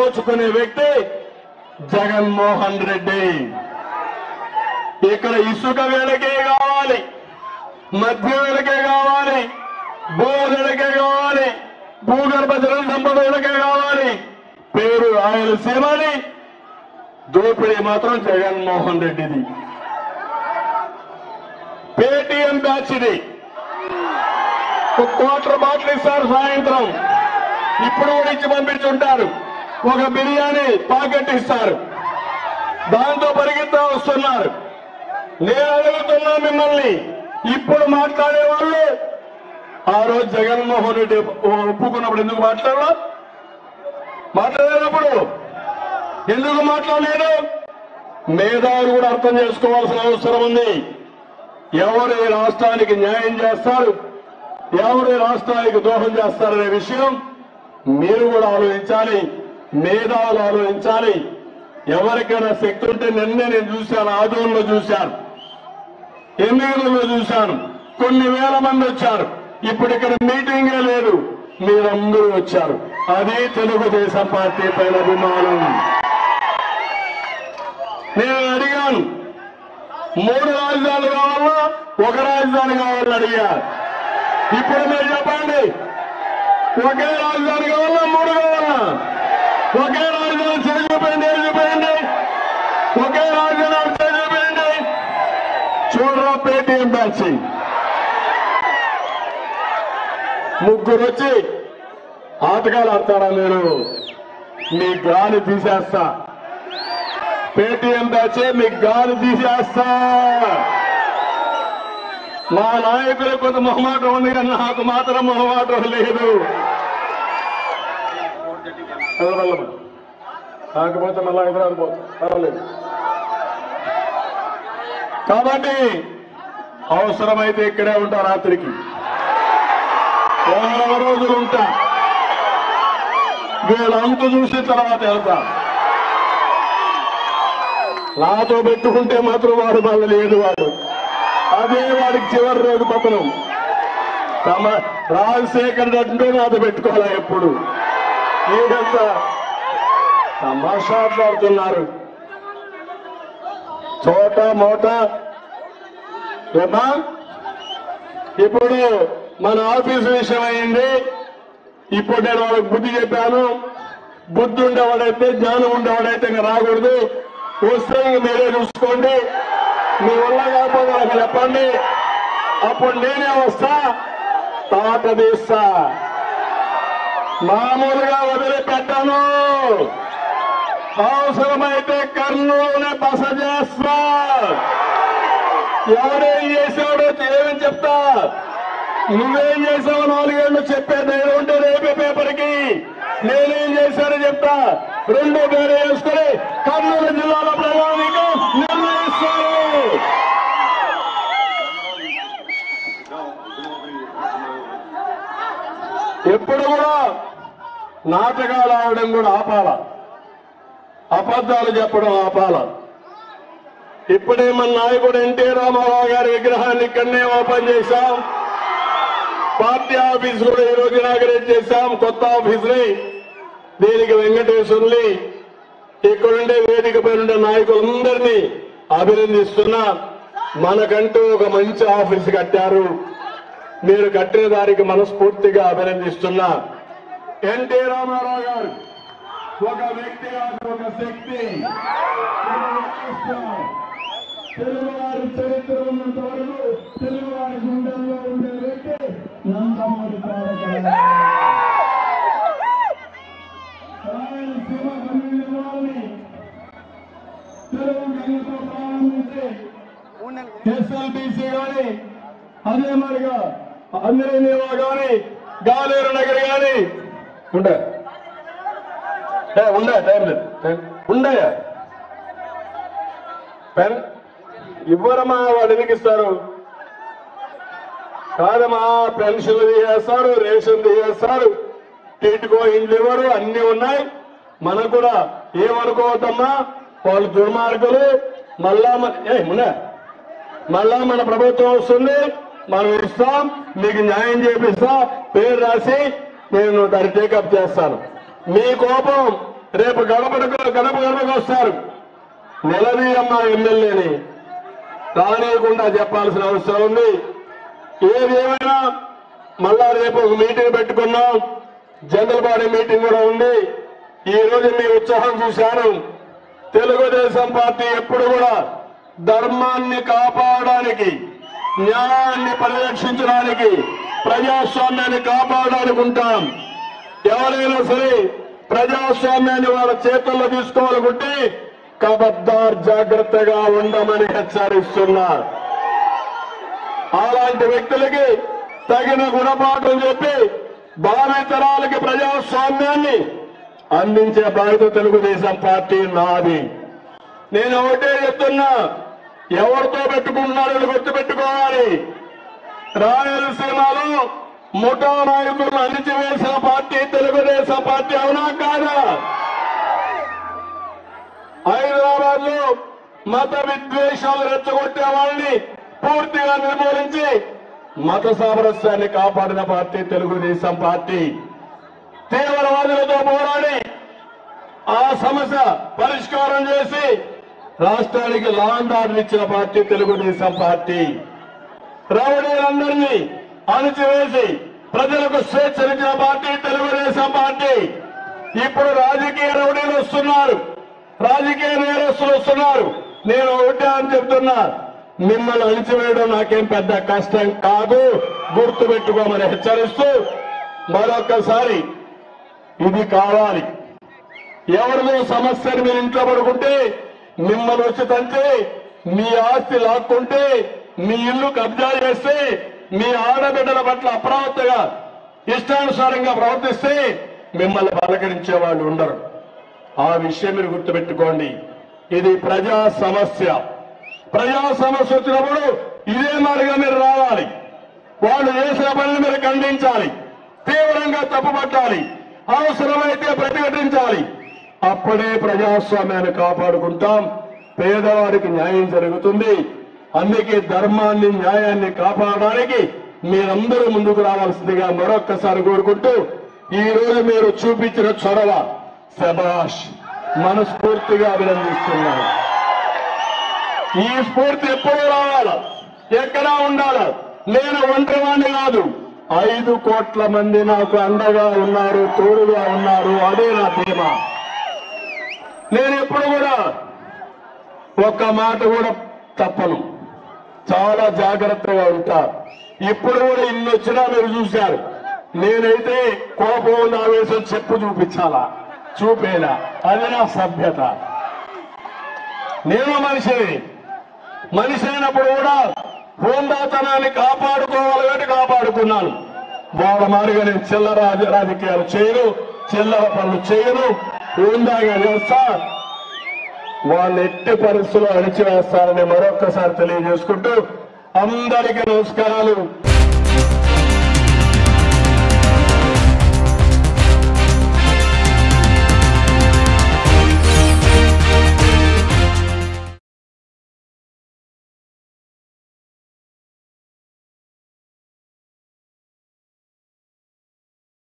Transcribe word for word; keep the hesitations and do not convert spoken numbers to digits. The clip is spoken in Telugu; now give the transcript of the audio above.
దోచుకునే వ్యక్తి జగన్మోహన్ రెడ్డి. ఇక్కడ ఇసుక వేలకే కావాలి, మధ్య వేలకే కావాలి, భూములకే కావాలి, భూగర్భ జల సంపద వేలకే కావాలి. పేరు రాయలసీమని, దోపిడీ మాత్రం జగన్మోహన్ రెడ్డిది. పేటీఎం బ్యాచ్ది. ఒక క్వార్టర్ బాటిల్ ఇస్తారు సాయంత్రం, ఇప్పుడు కూడా ఇచ్చి పంపించుంటారు. ఒక బిర్యానీ పాకెట్ ఇస్తారు, దాంతో పరిగెత్తా వస్తున్నారు. నేను అడుగుతున్నా మిమ్మల్ని, ఇప్పుడు మాట్లాడే వాళ్ళు ఆ రోజు జగన్మోహన్ రెడ్డి ఒప్పుకున్నప్పుడు ఎందుకు మాట్లాడాల? మాట్లాడేటప్పుడు ఎందుకు మాట్లాడలేదు? మేధావులు కూడా అర్థం చేసుకోవాల్సిన అవసరం ఉంది. ఎవరు ఈ రాష్ట్రానికి న్యాయం చేస్తారు, ఎవరు ఈ రాష్ట్రానికి దోహం చేస్తారనే విషయం మీరు కూడా ఆలోచించాలి, మేధావులు ఆలోచించాలి. ఎవరికైనా శక్తి ఉంటే నిన్నే నేను చూశాను, ఆదోన్లో చూశాను, ఎమ్మెల్యేలో చూశాను, కొన్ని వేల మంది వచ్చారు. ఇప్పుడు ఇక్కడ మీటింగే లేదు, మీరందరూ వచ్చారు. అదే తెలుగుదేశం పార్టీ పైన అభిమానం. నేను అడిగాను, మూడు రాజధానులు కావాలా, ఒక రాజధాని కావాలని అడిగారు. ఇప్పుడు మీరు చెప్పండి, ఒకే రాజధాని కావాలా, మూడు కావాలా? ఒకే రాజధాని చేసి చూపండి, చూపండి. ఒకే రాజధాని చేసి చూపండి. చూడరా పేటీఎం బ్యాచ్ ముగ్గురు వచ్చి ఆటగాలు ఆడతారా? మీరు మీ గాలి తీసేస్తా. పేటీఎం బ్యాచ్ మీ గాలి తీసేస్తా. మా నాయకులకు కొంత మొహమాటం ఉంది కానీ నాకు మాత్రం మొహమాటం లేదు. కాకపోతే మళ్ళా హైదరాబాద్ పోతాం, పర్వాలేదు. కాబట్టి అవసరమైతే ఇక్కడే ఉంటా, రాత్రికి వారం రోజులు ఉంటా. వీళ్ళంతా చూసిన తర్వాత వెళ్తా. నాతో పెట్టుకుంటే మాత్రం వాడు మళ్ళీ లేదు, వాడు అదే వాడికి చివరి రోజు పతనం. తమ రాజశేఖర్ అంటూ నాతో పెట్టుకోవాలా ఎప్పుడు? మీరంతా తమాషాడుతున్నారు. చోట మోట ఏమా? ఇప్పుడు మన ఆఫీసు విషయం అయింది. ఇప్పుడు నేను వాళ్ళకి బుద్ధి చెప్పాను. బుద్ధి ఉండేవాడైతే, జ్ఞానం ఉండేవాడైతే ఇంకా రాకూడదు. వస్తే ఇంక మీరే చూసుకోండి. మీ వల్ల కాకపోతే నాకు చెప్పండి, అప్పుడు నేనే వస్తా, తాట తీస్తా. మామూలుగా వదిలిపెట్టాను. అవసరమైతే కర్నూలునే బస చేస్తా. ఎవరేం చేశాడో ఏమని చెప్తా. నువ్వేం చేసావు నాలుగేళ్లు చెప్పే ధైర్యం ఉంటే రేపే పేపర్కి నేనేం చేశానో చెప్తా. రెండో పేరు వేసుకుని కర్నూలు జిల్లాలో ప్రజానికి నిర్ణయిస్తారు. ఎప్పుడు కూడా నాటకాలు ఆడడం కూడా ఆపాల, అబద్ధాలు చెప్పడం ఆపాల. ఇప్పుడే మన నాయకుడు ఎన్టీ రామారావు గారి విగ్రహాన్ని ఇక్కడనే ఓపెన్ చేశాం. పార్టీ ఆఫీస్ కూడా ఈ రోజు ఇనాగరేట్ చేశాం, కొత్త ఆఫీస్ ని. దీనికి వెంకటేశ్వర్ని, ఇక్కడుండే వేదిక పైన నాయకులందరినీ అభినందిస్తున్నా. మనకంటూ ఒక మంచి ఆఫీస్ కట్టారు. మీరు కట్టిన దానికి మనస్ఫూర్తిగా అభినందిస్తున్నా. ఎన్టీ రామారావు గారు ఒక వ్యక్తి కాదు, ఒక శక్తి. తెలుగువారి చరిత్ర ఉన్నంత వరకు తెలుగువారి గుండెల్లో ఉండే వ్యక్తి నందమూరి తారక రాయలసీమ కమ్యూనిటీ తెలుగు గంగతో ప్రారంభించి ఎస్ఎల్బీసీ కానీ, అదే మరిగా అంజనేనివా కానీ, గాలేరు నగర్ కానీ ఉండే ఉండే టైం లేదు ఉండయా పెన్ ఇవ్వరమా? వాళ్ళు ఎందుకు ఇస్తారు? కాదమ్మా, పెన్షన్లు తీసేస్తారు, రేషన్ తీసేస్తారు, టీటుకో ఇండ్లు ఇవ్వరు, అన్ని ఉన్నాయి. మనకు కూడా ఏమనుకోవద్దమ్మా, వాళ్ళు దుర్మార్గులు. మళ్ళా ఏ మున్నా మళ్ళా మన ప్రభుత్వం వస్తుంది, మనం ఇస్తాం, మీకు న్యాయం చేపిస్తా, పేరు రాసి నేను దాన్ని టేకప్ చేస్తాను. మీ కోపం రేపు గడపడకు గడప గడపకు వస్తారు. నిలదీయమ్మ ఎమ్మెల్యేని రానియకుండా చెప్పాల్సిన అవసరం ఉంది. ఏదేమైనా మళ్ళా రేపు ఒక మీటింగ్ పెట్టుకున్నాం. జనరల్ బాడీ మీటింగ్ కూడా ఉంది. ఈ రోజు మీ ఉత్సాహం చూశాను. తెలుగుదేశం పార్టీ ఎప్పుడు కూడా ధర్మాన్ని కాపాడడానికి, న్యాయాన్ని పరిరక్షించడానికి, ప్రజాస్వామ్యాన్ని కాపాడడానికి ఉంటాం. ఎవరైనా సరే ప్రజాస్వామ్యాన్ని వాళ్ళ చేతుల్లో తీసుకోవాలనుకుంటే కబద్దార్ జాగ్రత్తగా ఉండమని హెచ్చరిస్తున్నారు. అలాంటి వ్యక్తులకి తగిన గుణపాఠం చెప్పి భావితరాలకి ప్రజాస్వామ్యాన్ని అందించే బాధ్యత తెలుగుదేశం పార్టీ నాది. నేను ఒకటే చెప్తున్నా, ఎవరితో పెట్టుకుంటున్నారని గుర్తుపెట్టుకోవాలి. రాయలసీమలో ముఠా నాయకులను అణిచివేసిన పార్టీ తెలుగుదేశం పార్టీ, అవునా కాదా? హైదరాబాద్ లో మత విద్వేషాలు రెచ్చగొట్టే వాళ్ళని పూర్తిగా నిర్మూలించి మత సామరస్యాన్ని కాపాడిన పార్టీ తెలుగుదేశం పార్టీ. తీవ్రవాదులతో పోరాడి ఆ సమస్య పరిష్కారం చేసి రాష్ట్రానికి లా అండ్ ఆర్డర్ ఇచ్చిన పార్టీ తెలుగుదేశం పార్టీ. రౌడీలందరినీ అణిచివేసి ప్రజలకు స్వేచ్ఛనిచ్చిన పార్టీ తెలుగుదేశం పార్టీ. ఇప్పుడు రాజకీయ రౌడీలు వస్తున్నారు, రాజకీయ నేరస్తులు వస్తున్నారు. నేను ఒకటే అని చెప్తున్నా, మిమ్మల్ని అణిచివేయడం నాకేం పెద్ద కష్టం కాదు, గుర్తు పెట్టుకోమని హెచ్చరిస్తూ మరొక్కసారి ఇది కావాలి. ఎవరిదో సమస్యను మీరు ఇంట్లో పడుకుంటే, మిమ్మల్ని వచ్చి తంటే, మీ ఆస్తి లాక్కుంటే, మీ ఇల్లు కబ్జా చేస్తే, మీ ఆడబిడ్డల పట్ల అప్రమత్తగా ఇష్టానుసారంగా ప్రవర్తిస్తే మిమ్మల్ని పలకరించే వాళ్ళు ఉండరు. ఆ విషయం మీరు గుర్తుపెట్టుకోండి. ఇది ప్రజా సమస్య. ప్రజా సమస్య వచ్చినప్పుడు ఇదే మాదిరిగా మీరు రావాలి. వాళ్ళు చేసిన పనులు మీరు ఖండించాలి, తీవ్రంగా తప్పుపట్టాలి, అవసరమైతే ప్రతిఘటించాలి. అప్పుడే ప్రజాస్వామ్యాన్ని కాపాడుకుంటాం, పేదవాడికి న్యాయం జరుగుతుంది. అందుకే ధర్మాన్ని, న్యాయాన్ని కాపాడడానికి మీరందరూ ముందుకు రావాల్సిందిగా మరొక్కసారి కోరుకుంటూ, ఈ రోజు మీరు చూపించిన చొరవ శభాష్, మనస్ఫూర్తిగా అభినందిస్తున్నాను. ఈ స్ఫూర్తి ఎప్పుడూ రావాలా, ఎక్కడా ఉండాలా. నేను ఒంటరివాణ్ణి కాదు, ఐదు కోట్ల మంది నాకు అండగా ఉన్నారు, తోడుగా ఉన్నారు. అదే నా ధీమా. నేను ఎప్పుడు కూడా ఒక్క మాట కూడా తప్పను, చాలా జాగ్రత్తగా ఉంటా. ఇప్పుడు కూడా ఇన్ని వచ్చినా మీరు చూశారు. నేనైతే కోపం ఆవేశం చెప్పు చూపించాలా, చూపేలా, అది నా సభ్యత. నేను మనిషిని, మనిషి అయినప్పుడు కూడా హోందాతనాన్ని కాపాడుకోవాలి కాబట్టి కాపాడుకున్నాను. వాళ్ళ మాదిరిగా నేను చిల్లర రాజకీయాలు చేయను, చిల్లర పనులు చేయను, హోందాగా చేస్తా. వాళ్ళ ఎట్టి పరిస్థితుల్లో అణిచివేస్తారని మరొక్కసారి తెలియజేసుకుంటూ అందరికీ నమస్కారాలు.